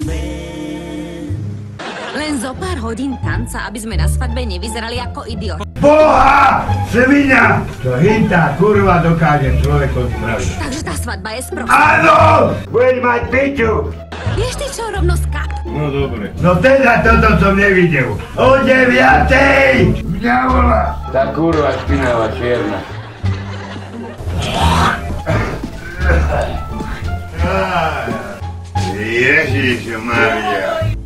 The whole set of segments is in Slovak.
Len zo pár hodín tanca, aby sme na svadbe nevyzerali ako idiot. Boha! Svinia! Čo hýta kurva dokáže človekom spraviť. Takže tá svadba je sprostá. Áno! Buď mať piču! Vieš ty čo, rovno skap? No dobre. No teda toto som nevidel. O 9:00! Mňa volá! Tá kurva špinavá čierna. Ježišmaria.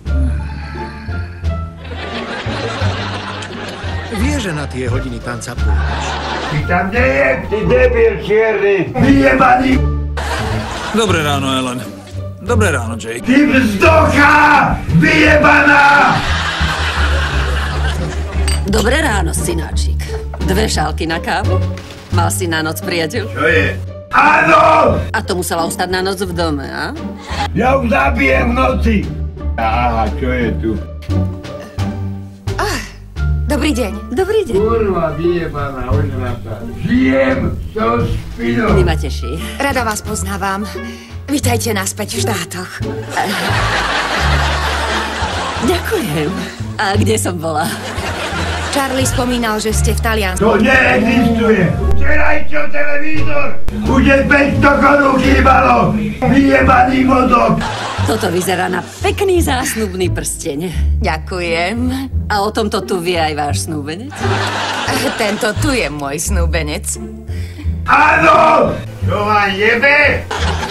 Vie, že na tie hodiny tanca pôjdeš. Ty tam nie je, ty debil čierny, vyjebaný. Dobré ráno, Ellen. Dobré ráno, Jake. Ty vzdocha, vyjebaná! Dobré ráno, synáčik. 2 šálky na kávu? Mal si na noc, priateľ? Čo je? Áno! A to musela ostať na noc v dome, a? Ja už zabijem v noci. Aha, čo je tu? Dobrý deň. Dobrý deň. Kurva vyjebaná, ožratá. Žijem so špinou. Kedy ma teší. Rada vás poznávam. Vítajte naspäť v štátoch. Ďakujem. A kde som bola? Charlie spomínal, že ste v Taliansku. To neexistuje. Včerajšo televízor. Už je 500 korún chýbalo. Vyjebaný mozog. Toto vyzerá na pekný zásnubný prsteň. Ďakujem. A o tomto tu vie aj váš snúbenec? Tento tu je môj snúbenec. Áno! Čo vám jebe?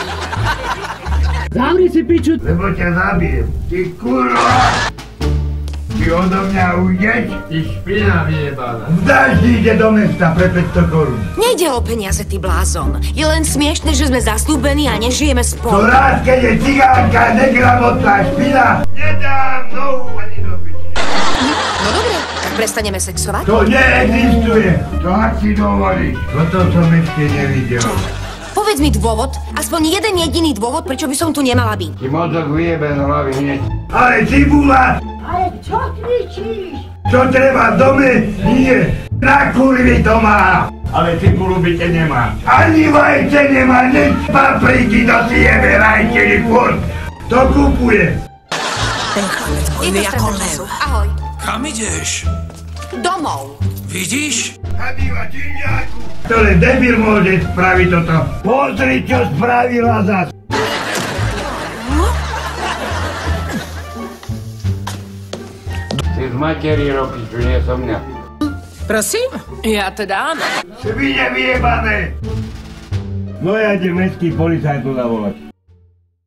Zavri si piču! Lebo ťa zabijem. Ty kurva! Ty odo mňa ujdeš? Ty špina vyjebaná. Vdáš ide do mesta pre 500 korún. Nejde o peniaze, ty blázon. Je len smiešne, že sme zaslúbení a nežijeme To spolu. rád, keď je cigánka, negramotná špina. Nedám nohu ani do piči. No dobre, tak prestaneme sexovať? To neexistuje. To ak si dovolíš. Toto som ešte nevidel. Povedz mi dôvod, aspoň jeden jediný dôvod, prečo by som tu nemala byť. Ti mozog vyjebe z hlavy hneď. Ale cibula! Ale čo kričíš? Čo treba v dome? Nie. Na kurvy to má. Ale cibulu byte nemá. Ani vajce nemá, nič papriky, to si jebe rajčeli furt. To kupuje. Ten chlapec pojme ako lev. Ahoj. Kam ideš? Domov. Vidíš? Zabýva činžáku. To len debil môže spraviť toto. Pozri, čo spravila zas. Si z materi robíš, čo nie som mňa. Prosím? Ja teda áno. Svine vyjebané. No ja idem mestský policajt zavolať.